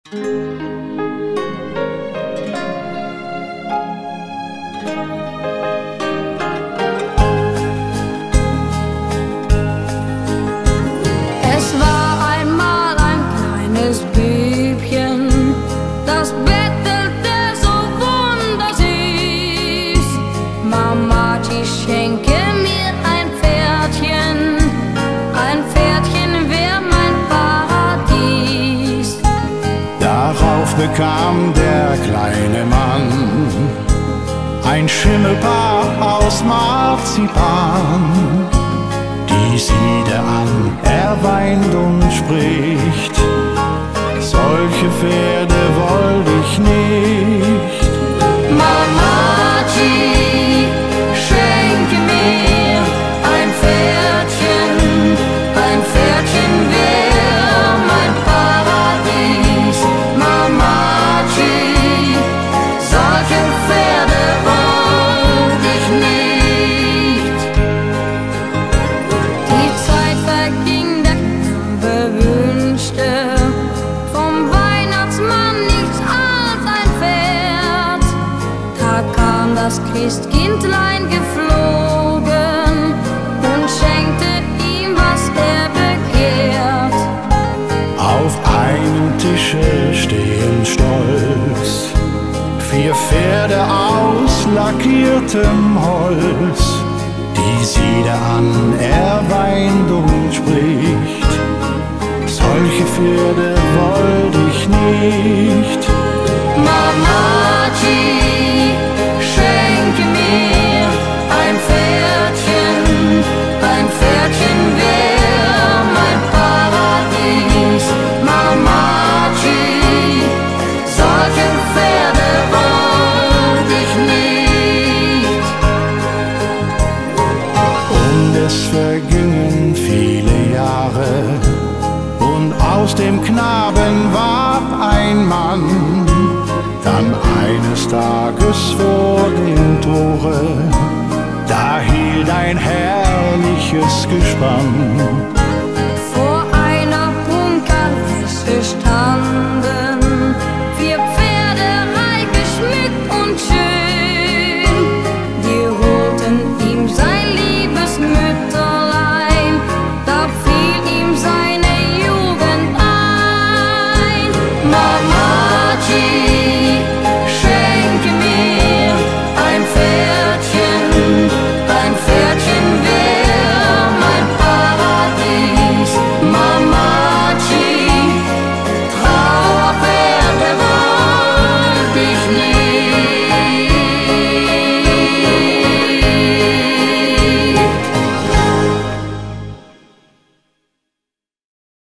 Es war einmal ein kleines Bübchen, das bettelte so wundersüß. Mamachi, schenke mir ein Pferdchen wär mein Paradies. Darauf bekam der kleine Mann ein Schimmelpaar aus Marzipan. Die sieht er an, er weint und spricht: Solche Pferde wollte ich nicht. Mamachi, schenke mir ein Pferdchen wär mein Paradies. Mamachi, solche Pferde wollte ich nicht. Die Zeit verging, der Knabe wünschte vom Weihnachtsmann nichts als ein Pferd. Da kam das Christkindlein geflogen und schenkte ihm, was er begehrt. Auf einem Tische stehen stolz 4 Pferde aus lackiertem Holz. Die sieht er an, er weint und spricht: Solche Pferde wollte ich nicht. Mamachi, schenke mir ein Pferdchen wär mein Paradies. Mamachi, solche Pferde wollte ich nicht. Und es vergingen viele Jahre, und aus dem Knaben ward ein Mann. Dann eines Tages vor dem Tore, da hielt ein herrliches Gespann. Vor einer Punkerliste standen 4 Pferde, reich geschmückt und schön. Die holten ihm sein liebes Mütterlein, da fiel ihm seine Jugend ein. Mama,